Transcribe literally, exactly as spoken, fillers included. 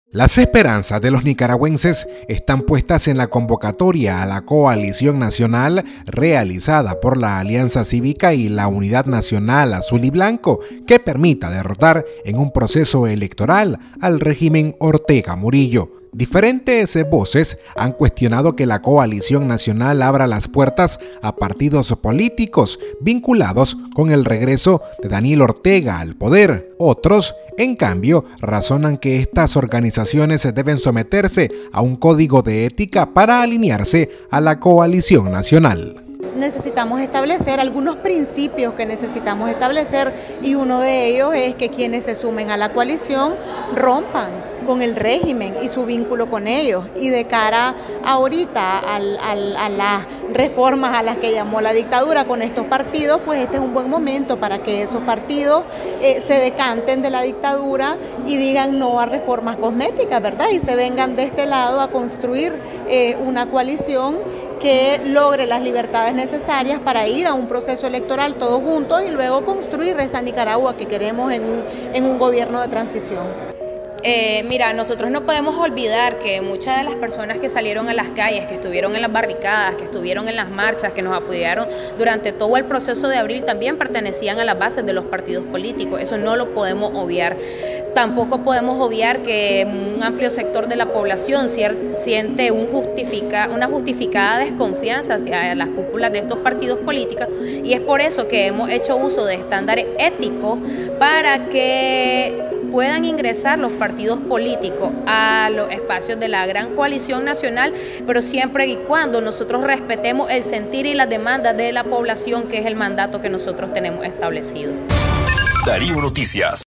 Las esperanzas de los nicaragüenses están puestas en la convocatoria a la coalición nacional realizada por la Alianza Cívica y la Unidad Nacional Azul y Blanco, que permita derrotar en un proceso electoral al régimen Ortega Murillo. Diferentes voces han cuestionado que la coalición nacional abra las puertas a partidos políticos vinculados con el regreso de Daniel Ortega al poder. Otros, en cambio, razonan que estas organizaciones deben someterse a un código de ética para alinearse a la coalición nacional. Necesitamos establecer algunos principios que necesitamos establecer y uno de ellos es que quienes se sumen a la coalición rompan con el régimen y su vínculo con ellos, y de cara ahorita al, al, a las reformas a las que llamó la dictadura con estos partidos, pues este es un buen momento para que esos partidos eh, se decanten de la dictadura y digan no a reformas cosméticas, ¿verdad? Y se vengan de este lado a construir eh, una coalición que logre las libertades necesarias para ir a un proceso electoral todos juntos y luego construir esa Nicaragua que queremos en un, en un gobierno de transición. Eh, mira, nosotros no podemos olvidar que muchas de las personas que salieron a las calles, que estuvieron en las barricadas, que estuvieron en las marchas, que nos apoyaron durante todo el proceso de abril, también pertenecían a las bases de los partidos políticos. Eso no lo podemos obviar. Tampoco podemos obviar que un amplio sector de la población siente un justifica, una justificada desconfianza hacia las cúpulas de estos partidos políticos, y es por eso que hemos hecho uso de estándares éticos para que puedan ingresar los partidos políticos a los espacios de la gran coalición nacional, pero siempre y cuando nosotros respetemos el sentir y las demandas de la población, que es el mandato que nosotros tenemos establecido. Darío Noticias.